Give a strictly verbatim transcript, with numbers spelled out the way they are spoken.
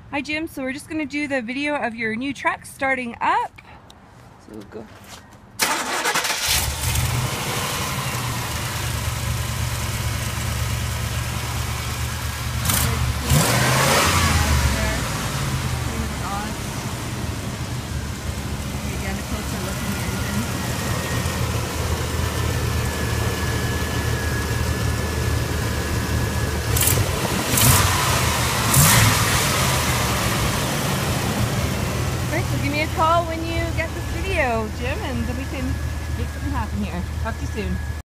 Hi Jim, so we're just going to do the video of your new truck starting up. So we'll go. So give me a call when you get this video, Jim, and then we can make something happen here. Talk to you soon.